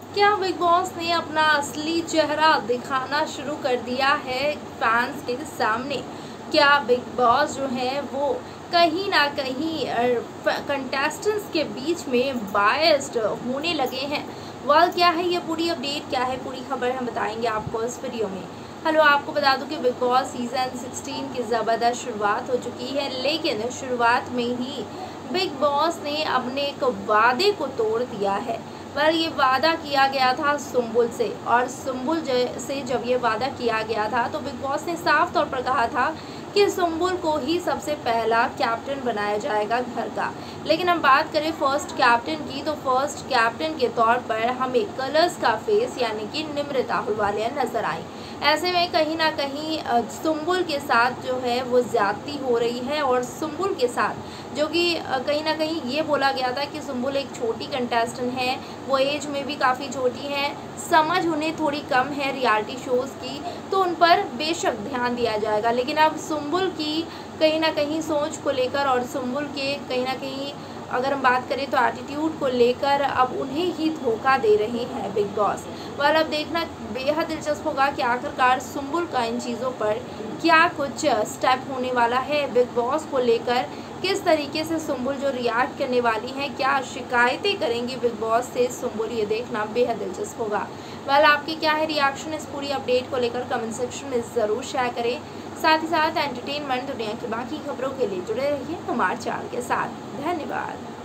क्या big boss ने अपना असली चेहरा दिखाना शुरू कर दिया है फैंस के सामने? क्या बिग बॉस जो है वो कहीं ना कहीं कंटेस्टेंट्स के बीच में बायस्ड होने लगे हैं? वाल क्या है ये पूरी अपडेट, क्या है पूरी खबर, हम बताएंगे आपको इस वीडियो में। हेलो, आपको बता दूं कि बिग बॉस सीजन 16 की ज़बरदस्त शुरुआत हो चुकी है, लेकिन शुरुआत में ही बिग बॉस ने अपने एक वादे को तोड़ दिया है। पर ये वादा किया गया था सुम्बुल से, और सुम्बुल से जब ये वादा किया गया था तो बिग बॉस ने साफ तौर पर कहा था कि सुम्बुल को ही सबसे पहला कैप्टन बनाया जाएगा घर का। लेकिन हम बात करें फर्स्ट कैप्टन की, तो फर्स्ट कैप्टन के तौर पर हमें कलर्स का फेस यानी कि निम्रता अहलुवालिया नजर आई। ऐसे में कहीं ना कहीं सुम्बुल के साथ जो है वो ज्यादती हो रही है, और सुम्बुल के साथ जो कि कहीं ना कहीं ये बोला गया था कि सुम्बुल एक छोटी कंटेस्टेंट है, वो एज में भी काफ़ी छोटी हैं, समझ उन्हें थोड़ी कम है रियलिटी शोज़ की, तो उन पर बेशक ध्यान दिया जाएगा। लेकिन अब सुम्बुल की कहीं ना कहीं सोच को लेकर और सुम्बुल के कहीं ना कहीं अगर हम बात करें तो एटीट्यूड को लेकर अब उन्हें ही धोखा दे रहे हैं बिग बॉस। और अब देखना बेहद दिलचस्प होगा कि आखिरकार सुम्बुल का इन चीज़ों पर क्या कुछ स्टेप होने वाला है बिग बॉस को लेकर। किस तरीके से सुम्बुल जो रिएक्ट करने वाली हैं, क्या शिकायतें करेंगी बिग बॉस से सुम्बुल, ये देखना बेहद दिलचस्प होगा। वेल, आपके क्या है रिएक्शन इस पूरी अपडेट को लेकर, कमेंट सेक्शन में ज़रूर शेयर करें। साथ ही साथ एंटरटेनमेंट दुनिया की बाकी खबरों के लिए जुड़े रहिए हमारे चैनल के साथ। धन्यवाद।